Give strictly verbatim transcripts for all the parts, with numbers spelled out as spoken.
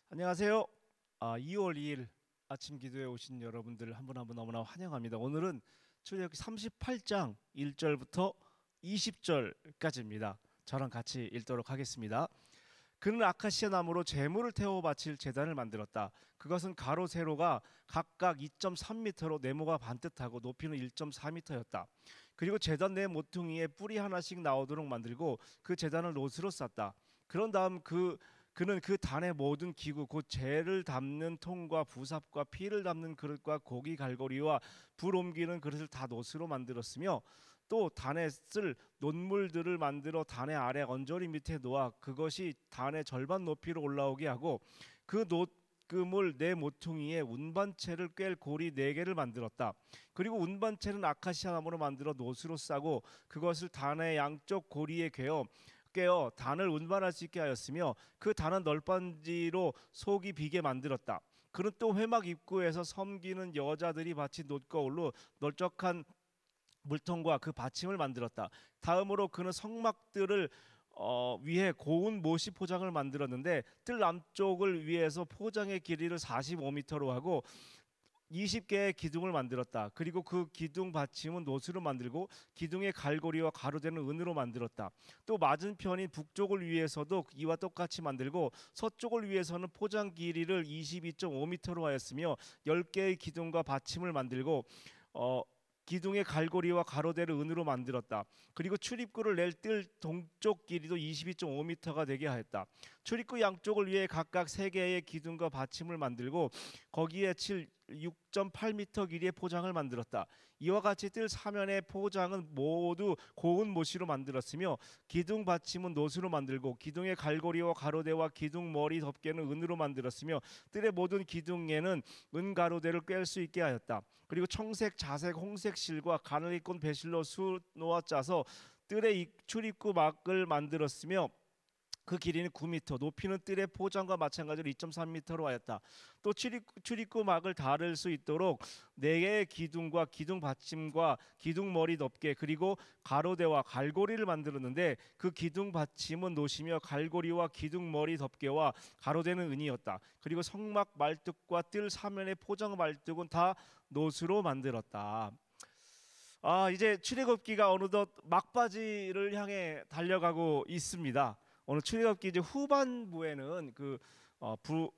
안녕하세요. 아, 이월 이일 아침 기도에 오신 여러분들 한 분 한 분 너무나 환영합니다. 오늘은 출애굽기 삼십팔 장 일 절부터 이십 절까지입니다. 저랑 같이 읽도록 하겠습니다. 그는 아카시아 나무로 제물을 태워 바칠 제단을 만들었다. 그것은 가로 세로가 각각 이 점 삼 미터로 네모가 반듯하고 높이는 일 점 사 미터였다. 그리고 제단 내 모퉁이에 뿌리 하나씩 나오도록 만들고 그 제단을 롯으로 쌌다. 그런 다음 그 그는 그 단의 모든 기구 곧 재를 담는 통과 부삽과 피를 담는 그릇과 고기 갈고리와 불 옮기는 그릇을 다 놋으로 만들었으며 또 단에 쓸 논물들을 만들어 단의 아래 언저리 밑에 놓아 그것이 단의 절반 높이로 올라오게 하고 그 놋금을 네 모퉁이에 운반채를 꿰 고리 네 개를 만들었다. 그리고 운반채는 아카시아 나무로 만들어 놋으로 싸고 그것을 단의 양쪽 고리에 꿰어 깨어 단을 운반할 수 있게 하였으며 그 단은 널빤지로 속이 비게 만들었다. 그는 또 회막 입구에서 섬기는 여자들이 바친 놋거울로 널쩍한 물통과 그 받침을 만들었다. 다음으로 그는 성막들을 어, 위에 고운 모시 포장을 만들었는데 뜰 남쪽을 위해서 포장의 길이를 사십오 미터로 하고 이십 개의 기둥을 만들었다. 그리고 그 기둥 받침은 놋으로 만들고 기둥의 갈고리와 가로대는 은으로 만들었다. 또 맞은편인 북쪽을 위해서도 이와 똑같이 만들고 서쪽을 위해서는 포장 길이를 이십이 점 오 미터로 하였으며 십 개의 기둥과 받침을 만들고 어 기둥의 갈고리와 가로대를 은으로 만들었다. 그리고 출입구를 낼 뜰 동쪽 길이도 이십이 점 오 미터가 되게 하였다. 출입구 양쪽을 위해 각각 세 개의 기둥과 받침을 만들고 거기에 칠 육 점 팔 미터 길이의 포장을 만들었다. 이와 같이 뜰 사면의 포장은 모두 고운 모시로 만들었으며 기둥 받침은 놋으로 만들고 기둥의 갈고리와 가로대와 기둥 머리 덮개는 은으로 만들었으며 뜰의 모든 기둥에는 은 가로대를 꿰 수 있게 하였다. 그리고 청색, 자색, 홍색 실과 가늘이 꼰 배실로 수 놓아 짜서 뜰의 출입구 막을 만들었으며 그 길이는 구 미터, 높이는 뜰의 포장과 마찬가지로 이 점 삼 미터로 하였다. 또 출입구, 출입구 막을 닫을 수 있도록 네 개의 기둥과 기둥 받침과 기둥 머리 덮개 그리고 가로대와 갈고리를 만들었는데 그 기둥 받침은 놋이며 갈고리와 기둥 머리 덮개와 가로대는 은이었다. 그리고 성막 말뚝과 뜰 사면의 포장 말뚝은 다 놋으로 만들었다. 아, 이제 출애굽기가 어느덧 막바지를 향해 달려가고 있습니다. 오늘 출애굽기 이제 후반부에는 그 어, 부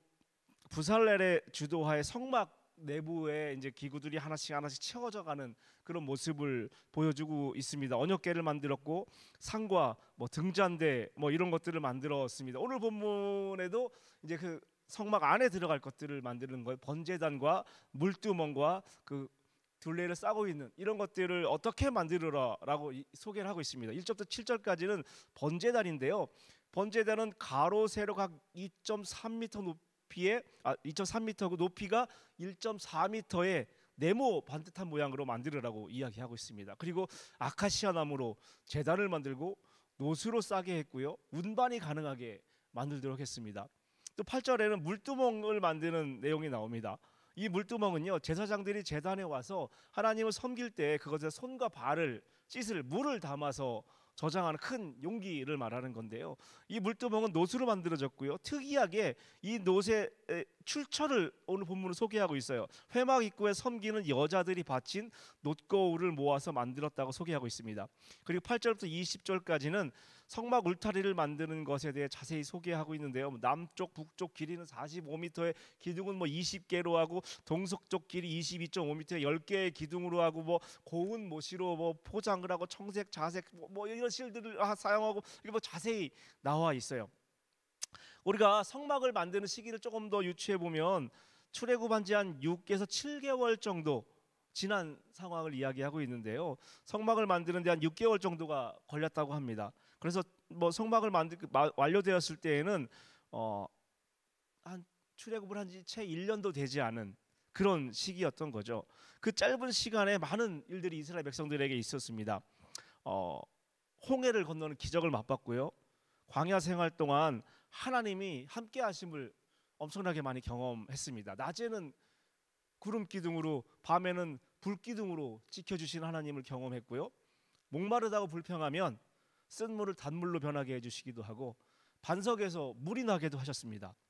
부살렐의 주도하에 성막 내부에 이제 기구들이 하나씩 하나씩 채워져 가는 그런 모습을 보여주고 있습니다. 언역궤를 만들었고 상과 뭐 등잔대 뭐 이런 것들을 만들었습니다. 오늘 본문에도 이제 그 성막 안에 들어갈 것들을 만드는 거예요. 번제단과 물두멍과 그 둘레를 싸고 있는 이런 것들을 어떻게 만들어라라고 소개를 하고 있습니다. 일 절부터 칠 절까지는 번제단인데요. 번제단은 가로 세로 각 이 점 삼 미터 높이에 아 이 점 삼 미터고 높이가 일 점 사 미터의 네모 반듯한 모양으로 만들으라고 이야기하고 있습니다. 그리고 아카시아 나무로 제단을 만들고 놋으로 싸게 했고요. 운반이 가능하게 만들도록 했습니다. 또 팔 절에는 물두멍을 만드는 내용이 나옵니다. 이 물두멍은요 제사장들이 제단에 와서 하나님을 섬길 때 그것에 손과 발을 씻을 물을 담아서 저장하는 큰 용기를 말하는 건데요. 이 물두멍은 놋으로 만들어졌고요. 특이하게 이 놋의 출처를 오늘 본문을 소개하고 있어요. 회막 입구에 섬기는 여자들이 바친 놋거울을 모아서 만들었다고 소개하고 있습니다. 그리고 팔 절부터 이십 절까지는 성막 울타리를 만드는 것에 대해 자세히 소개하고 있는데요. 남쪽 북쪽 길이는 사십오 미터에 기둥은 뭐 이십 개로 하고 동서쪽 길이 이십이 점 오 미터에 십 개의 기둥으로 하고 뭐 고운 모시로 뭐 포장을 하고 청색 자색 뭐 이런 실들을 사용하고 이게 뭐 자세히 나와 있어요. 우리가 성막을 만드는 시기를 조금 더 유추해 보면 출애굽한 지 한 육에서 칠 개월 정도 지난 상황을 이야기하고 있는데요. 성막을 만드는 데 한 육 개월 정도가 걸렸다고 합니다. 그래서 뭐 성막을 만들 완료되었을 때에는 어, 한 출애굽을 한 지 채 일 년도 되지 않은 그런 시기였던 거죠. 그 짧은 시간에 많은 일들이 이스라엘 백성들에게 있었습니다. 어, 홍해를 건너는 기적을 맛봤고요. 광야 생활 동안 하나님이 함께 하심을 엄청나게 많이 경험했습니다. 낮에는 구름 기둥으로 밤에는 불 기둥으로 지켜주신 하나님을 경험했고요. 목마르다고 불평하면 쓴 물을 단물로 변하게 해주시기도 하고 반석에서 물이 나게도 하셨습니다.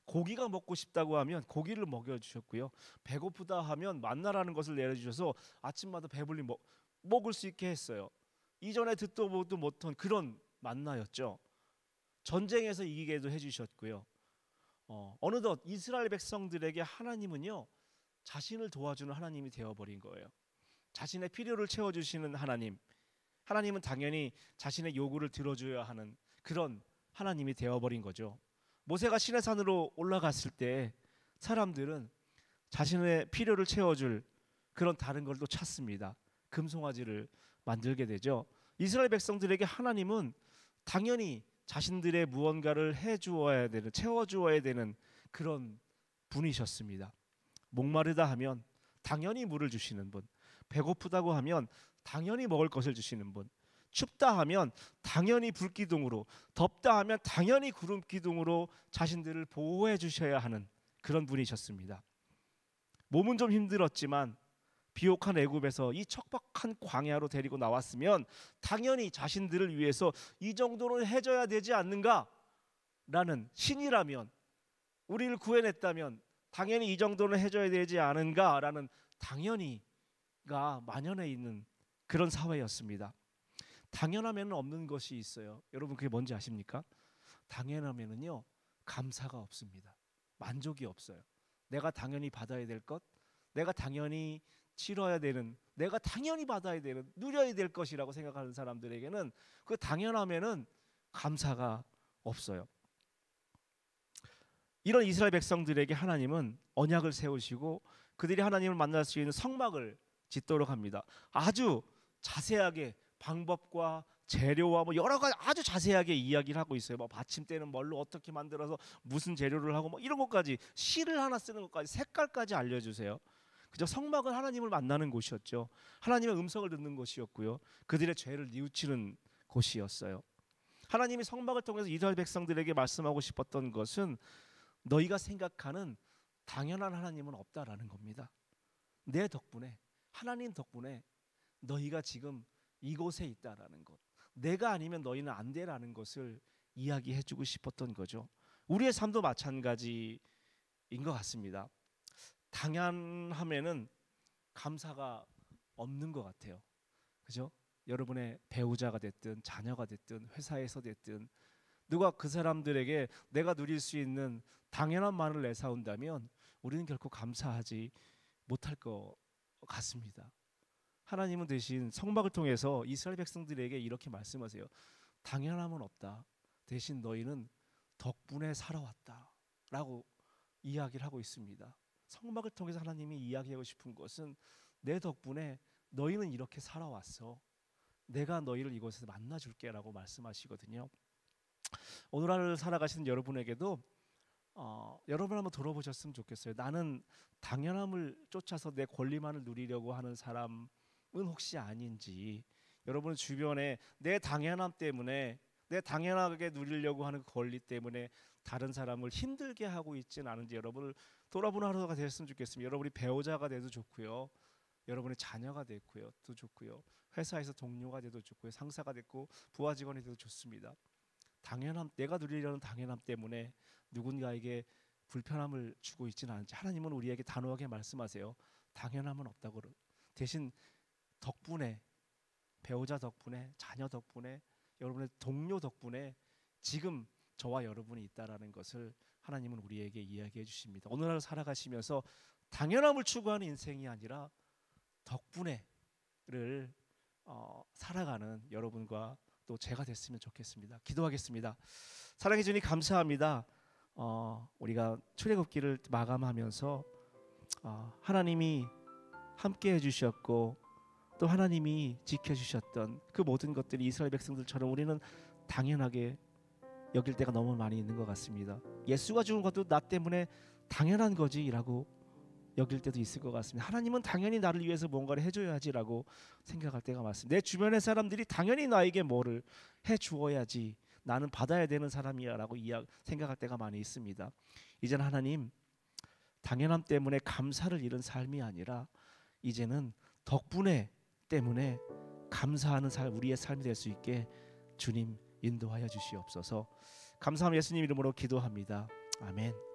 고기가 먹고 싶다고 하면 고기를 먹여주셨고요. 배고프다 하면 만나라는 것을 내려주셔서 아침마다 배불리 먹, 먹을 수 있게 했어요. 이전에 듣도 보도 못한 그런 만나였죠. 전쟁에서 이기게도 해주셨고요. 어, 어느덧 이스라엘 백성들에게 하나님은요, 자신을 도와주는 하나님이 되어버린 거예요. 자신의 필요를 채워주시는 하나님, 하나님은 당연히 자신의 요구를 들어줘야 하는 그런 하나님이 되어버린 거죠. 모세가 시내산으로 올라갔을 때 사람들은 자신의 필요를 채워줄 그런 다른 걸 또 찾습니다. 금송아지를 만들게 되죠. 이스라엘 백성들에게 하나님은 당연히 자신들의 무언가를 해주어야 되는, 채워주어야 되는 그런 분이셨습니다. 목마르다 하면 당연히 물을 주시는 분, 배고프다고 하면 당연히 먹을 것을 주시는 분, 춥다 하면 당연히 불기둥으로, 덥다 하면 당연히 구름 기둥으로 자신들을 보호해 주셔야 하는 그런 분이셨습니다. 몸은 좀 힘들었지만 비옥한 애굽에서 이 척박한 광야로 데리고 나왔으면 당연히 자신들을 위해서 이 정도는 해줘야 되지 않는가라는, 신이라면, 우리를 구해냈다면 당연히 이 정도는 해줘야 되지 않은가라는 당연히가 만연해 있는 그런 사회였습니다. 당연하면 없는 것이 있어요. 여러분 그게 뭔지 아십니까? 당연하면은요, 감사가 없습니다. 만족이 없어요. 내가 당연히 받아야 될 것, 내가 당연히 치러야 되는, 내가 당연히 받아야 되는, 누려야 될 것이라고 생각하는 사람들에게는 그 당연하면은 감사가 없어요. 이런 이스라엘 백성들에게 하나님은 언약을 세우시고 그들이 하나님을 만날 수 있는 성막을 짓도록 합니다. 아주 자세하게 방법과 재료와 뭐 여러 가지 아주 자세하게 이야기를 하고 있어요. 뭐 받침대는 뭘로 어떻게 만들어서 무슨 재료를 하고 뭐 이런 것까지, 실을 하나 쓰는 것까지, 색깔까지 알려주세요. 그저 성막은 하나님을 만나는 곳이었죠. 하나님의 음성을 듣는 곳이었고요. 그들의 죄를 뉘우치는 곳이었어요. 하나님이 성막을 통해서 이스라엘 백성들에게 말씀하고 싶었던 것은 너희가 생각하는 당연한 하나님은 없다라는 겁니다. 내 덕분에, 하나님 덕분에 너희가 지금 이곳에 있다라는 것, 내가 아니면 너희는 안 돼라는 것을 이야기해주고 싶었던 거죠. 우리의 삶도 마찬가지인 것 같습니다. 당연하면은 감사가 없는 것 같아요. 그죠? 여러분의 배우자가 됐든 자녀가 됐든 회사에서 됐든 누가 그 사람들에게 내가 누릴 수 있는 당연한만을 내세운다면 우리는 결코 감사하지 못할 것 같습니다. 하나님은 대신 성막을 통해서 이스라엘 백성들에게 이렇게 말씀하세요. 당연함은 없다. 대신 너희는 덕분에 살아왔다 라고 이야기를 하고 있습니다. 성막을 통해서 하나님이 이야기하고 싶은 것은 내 덕분에 너희는 이렇게 살아왔어. 내가 너희를 이곳에서 만나줄게 라고 말씀하시거든요. 오늘 하루 살아가시는 여러분에게도 어, 여러분 한번 돌아보셨으면 좋겠어요. 나는 당연함을 쫓아서 내 권리만을 누리려고 하는 사람은 혹시 아닌지, 여러분 주변에 내 당연함 때문에, 내 당연하게 누리려고 하는 권리 때문에 다른 사람을 힘들게 하고 있지는 않은지 여러분을 돌아보는 하루가 되었으면 좋겠습니다. 여러분이 배우자가 돼도 좋고요, 여러분의 자녀가 됐고요, 또 좋고요, 회사에서 동료가 돼도 좋고요, 상사가 됐고 부하 직원이 돼도 좋습니다. 당연함, 내가 누리려는 당연함 때문에 누군가에게 불편함을 주고 있지는 않은지 하나님은 우리에게 단호하게 말씀하세요. 당연함은 없다고. 대신 덕분에, 배우자 덕분에, 자녀 덕분에, 여러분의 동료 덕분에 지금 저와 여러분이 있다라는 것을 하나님은 우리에게 이야기해 주십니다. 오늘 하루 살아가시면서 당연함을 추구하는 인생이 아니라 덕분에를 어, 살아가는 여러분과 또 제가 됐으면 좋겠습니다. 기도하겠습니다. 사랑해 주님 감사합니다. 어, 우리가 출애굽기를 마감하면서 어, 하나님이 함께 해주셨고 또 하나님이 지켜주셨던 그 모든 것들이 이스라엘 백성들처럼 우리는 당연하게 여길 때가 너무 많이 있는 것 같습니다. 예수가 죽은 것도 나 때문에 당연한 거지라고 여길 때도 있을 것 같습니다. 하나님은 당연히 나를 위해서 뭔가를 해줘야지라고 생각할 때가 많습니다. 내 주변의 사람들이 당연히 나에게 뭐를 해주어야지, 나는 받아야 되는 사람이야라고 이야, 생각할 때가 많이 있습니다. 이제는 하나님, 당연함 때문에 감사를 잃은 삶이 아니라 이제는 덕분에 때문에 감사하는 삶, 우리의 삶이 될 수 있게 주님 인도하여 주시옵소서. 감사함 예수님 이름으로 기도합니다. 아멘.